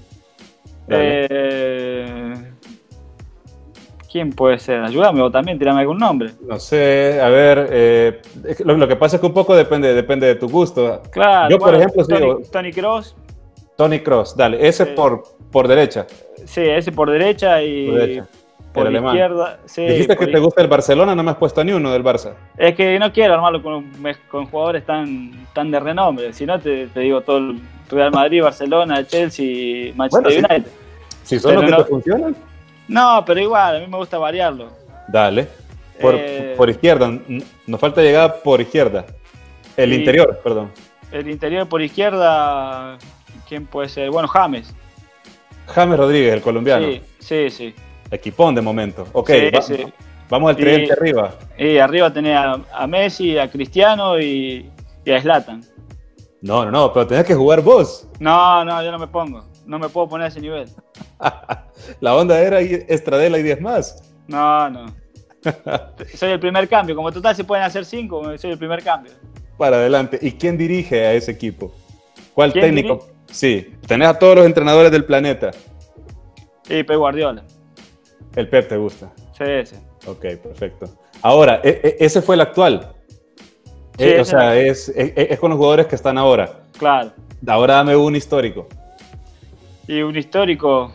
Eh, ¿Quién puede ser? Ayúdame o también tirame algún nombre. No sé, a ver, eh, lo, lo que pasa es que un poco depende, depende de tu gusto. Claro. Yo, bueno, por ejemplo, Tony, digo, Tony Kroos. Tony Kroos, dale, ese sí. por, por derecha. Sí, ese por derecha y por, derecha. por izquierda. Sí, dijiste por que te gusta el Barcelona, no me has puesto ni uno del Barça. Es que no quiero armarlo con, con jugadores tan, tan de renombre, si no te, te digo todo el Real Madrid, Barcelona, Chelsea, Manchester bueno, United. Si, si son los que no, te funcionan. No, pero igual, a mí me gusta variarlo. Dale. Por, eh, por izquierda, nos falta llegada por izquierda. El interior, perdón. El interior por izquierda, ¿quién puede ser? Bueno, James. James Rodríguez, el colombiano. Sí, sí, sí. Equipón de momento. Ok, sí, va, sí. Vamos al tridente arriba. Y arriba tenés a, a Messi, a Cristiano y, y a Zlatan. No, no, no, pero tenés que jugar vos. No, no, yo no me pongo. No me puedo poner a ese nivel. La onda era Estradela y diez más. No, no. Soy el primer cambio. Como total se pueden hacer cinco, soy el primer cambio. Para adelante. ¿Y quién dirige a ese equipo? ¿Cuál ¿Quién técnico? dirige? Sí, tenés a todos los entrenadores del planeta. Y Pep Guardiola. El Pep te gusta. Sí, sí. Ok, perfecto. Ahora, e- e- ese fue el actual. Sí, eh, o sea, es, es, es con los jugadores que están ahora. Claro. Ahora dame un histórico. Y un histórico,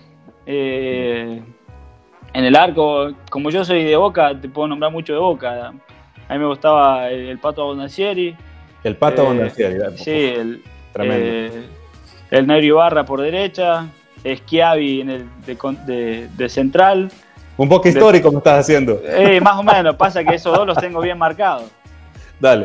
eh, en el arco, como yo soy de Boca, te puedo nombrar mucho de Boca. A mí me gustaba el, el Pato Abondancieri. El Pato eh, Abondancieri. Sí, el, tremendo. Eh, el Negro Ibarra por derecha, Schiavi en el de, de, de central. Un poco histórico de, me estás haciendo. Eh, más o menos, pasa que esos dos los tengo bien marcados. Dale.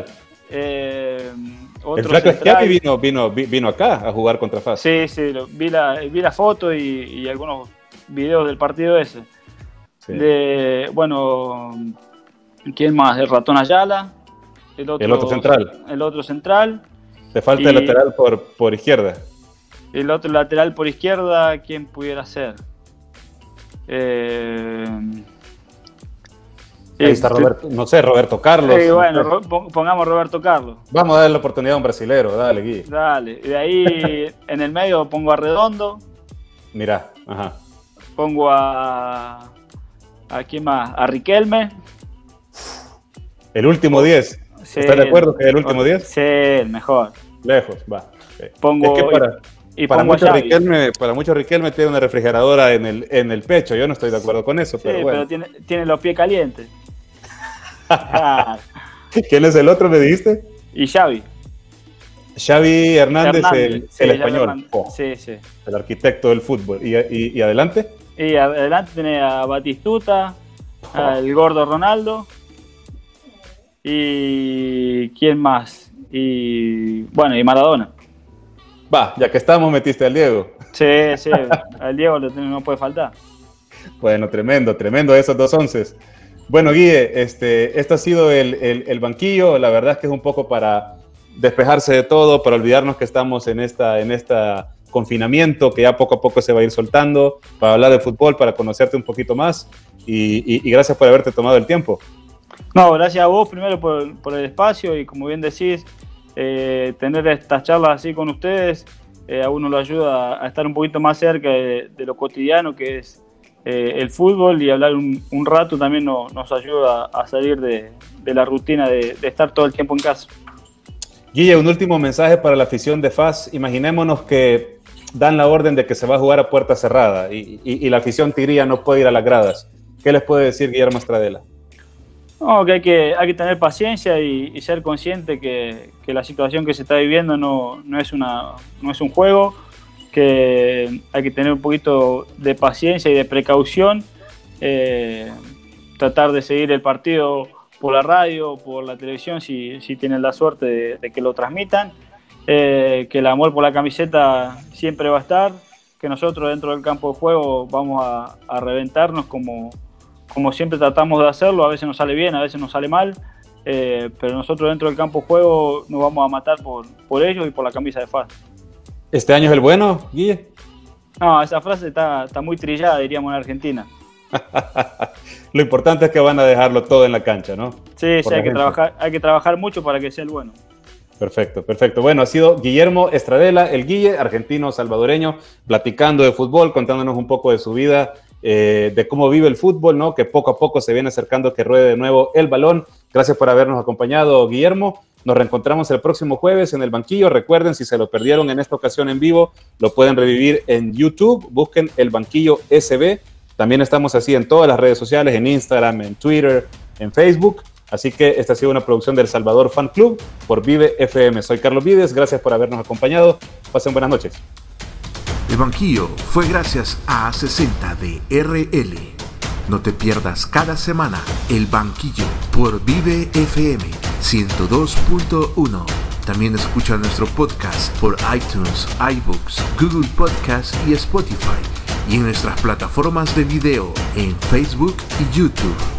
Eh, el flaco Schiavi vino, vino, vino acá a jugar contra F A S. Sí, sí, lo, vi, la, vi la foto y, y algunos videos del partido ese. Sí. De, bueno, ¿quién más? El Ratón Ayala. El otro, el otro central. El otro central. Te falta y el lateral por, por izquierda. El otro lateral por izquierda, ¿quién pudiera ser? Eh, Ahí está Roberto, no sé, Roberto Carlos. Sí, bueno, no sé. Pongamos Roberto Carlos. Vamos a darle la oportunidad a un brasilero, dale, Guille. Dale, y de ahí en el medio pongo a Redondo. Mirá, ajá. Pongo a... ¿A quién más? A Riquelme. El último diez. Sí, ¿Estás de acuerdo que es el último diez? Sí, el mejor. Lejos, va. Sí. Pongo, es que para, y, y para, pongo muchos Riquelme, para muchos Riquelme tiene una refrigeradora en el, en el pecho. Yo no estoy de acuerdo con eso, sí, pero bueno. pero tiene, tiene los pies calientes. ¿Quién es el otro, me dijiste? Y Xavi. Xavi Hernández, Hernández. el, sí, el español. Oh, sí, sí. El arquitecto del fútbol. ¿Y, y, y adelante? Y adelante tiene a Batistuta, oh. al gordo Ronaldo. Y ¿quién más? Y bueno, y Maradona. Va, ya que estamos, metiste al Diego. Sí, sí, al Diego no puede faltar. Bueno, tremendo, tremendo esos dos onces. Bueno, Guille, este, este ha sido el, el, el banquillo. La verdad es que es un poco para despejarse de todo, para olvidarnos que estamos en esta, en esta confinamiento, que ya poco a poco se va a ir soltando, para hablar de fútbol, para conocerte un poquito más. Y, y, y gracias por haberte tomado el tiempo. No, gracias a vos primero por, por el espacio y como bien decís, eh, tener estas charlas así con ustedes eh, a uno lo ayuda a estar un poquito más cerca de, de lo cotidiano que es eh, el fútbol, y hablar un, un rato también no, nos ayuda a salir de, de la rutina de, de estar todo el tiempo en casa. Guille, un último mensaje para la afición de F A S. Imaginémonos que dan la orden de que se va a jugar a puerta cerrada y, y, y la afición tigría no puede ir a las gradas. ¿Qué les puede decir Guillermo Estradela? No, que hay que, hay que tener paciencia y, y ser consciente que, que la situación que se está viviendo no, no, es una, no es un juego, que hay que tener un poquito de paciencia y de precaución, eh, tratar de seguir el partido por la radio, por la televisión, si, si tienen la suerte de, de que lo transmitan, eh, que el amor por la camiseta siempre va a estar, que nosotros dentro del campo de juego vamos a, a reventarnos como... como siempre tratamos de hacerlo. A veces nos sale bien, a veces nos sale mal, eh, pero nosotros dentro del campo de juego nos vamos a matar por, por ellos y por la camisa de F A S. ¿Este año es el bueno, Guille? No, esa frase está, está muy trillada, diríamos en Argentina. Lo importante es que van a dejarlo todo en la cancha, ¿no? Sí, sí, hay que, trabajar, hay que trabajar mucho para que sea el bueno. Perfecto, perfecto. Bueno, ha sido Guillermo Estradela, el Guille, argentino salvadoreño, platicando de fútbol, contándonos un poco de su vida, eh, de cómo vive el fútbol, ¿no? Que poco a poco se viene acercando que ruede de nuevo el balón. Gracias por habernos acompañado, Guillermo. Nos reencontramos el próximo jueves en el banquillo. Recuerden, si se lo perdieron en esta ocasión en vivo, lo pueden revivir en YouTube. Busquen el banquillo S B. También estamos así en todas las redes sociales, en Instagram, en Twitter, en Facebook. Así que esta ha sido una producción del Salvador Fan Club por Vive F M. Soy Carlos Vides, gracias por habernos acompañado. Pasen buenas noches. El banquillo fue gracias a sesenta de R L. No te pierdas cada semana El Banquillo por Vive F M ciento dos punto uno. También escucha nuestro podcast por iTunes, iBooks, Google Podcast y Spotify. Y en nuestras plataformas de video en Facebook y YouTube.